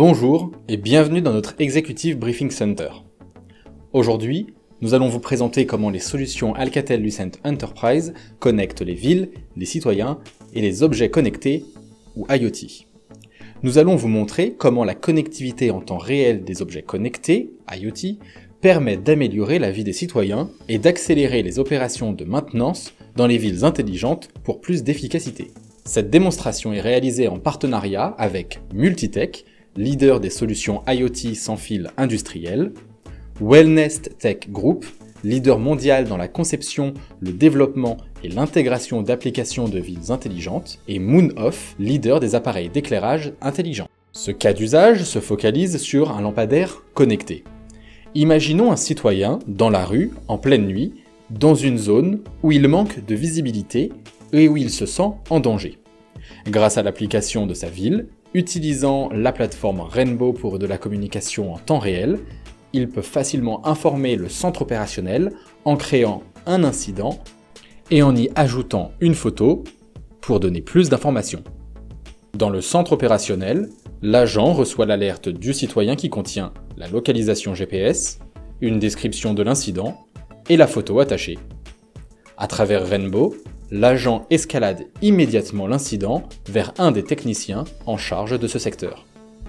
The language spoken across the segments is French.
Bonjour et bienvenue dans notre Executive Briefing Center. Aujourd'hui, nous allons vous présenter comment les solutions Alcatel-Lucent Enterprise connectent les villes, les citoyens et les objets connectés ou IoT. Nous allons vous montrer comment la connectivité en temps réel des objets connectés, IoT, permet d'améliorer la vie des citoyens et d'accélérer les opérations de maintenance dans les villes intelligentes pour plus d'efficacité. Cette démonstration est réalisée en partenariat avec Multitech, leader des solutions IoT sans fil industriel, Wellnest Tech Group, leader mondial dans la conception, le développement et l'intégration d'applications de villes intelligentes, et Moonoff, leader des appareils d'éclairage intelligents. Ce cas d'usage se focalise sur un lampadaire connecté. Imaginons un citoyen dans la rue, en pleine nuit, dans une zone où il manque de visibilité et où il se sent en danger. Grâce à l'application de sa ville, utilisant la plateforme Rainbow pour de la communication en temps réel, il peut facilement informer le centre opérationnel en créant un incident et en y ajoutant une photo pour donner plus d'informations. Dans le centre opérationnel, l'agent reçoit l'alerte du citoyen qui contient la localisation GPS, une description de l'incident et la photo attachée. À travers Rainbow, l'agent escalade immédiatement l'incident vers un des techniciens en charge de ce secteur.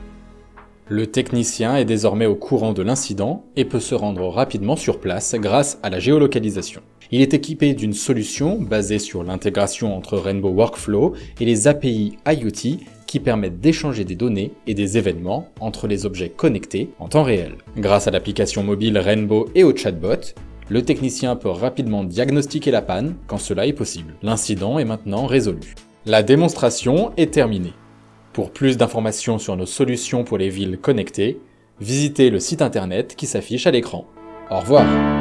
Le technicien est désormais au courant de l'incident et peut se rendre rapidement sur place grâce à la géolocalisation. Il est équipé d'une solution basée sur l'intégration entre Rainbow Workflow et les API IoT qui permettent d'échanger des données et des événements entre les objets connectés en temps réel. Grâce à l'application mobile Rainbow et au chatbot, le technicien peut rapidement diagnostiquer la panne quand cela est possible. L'incident est maintenant résolu. La démonstration est terminée. Pour plus d'informations sur nos solutions pour les villes connectées, visitez le site internet qui s'affiche à l'écran. Au revoir!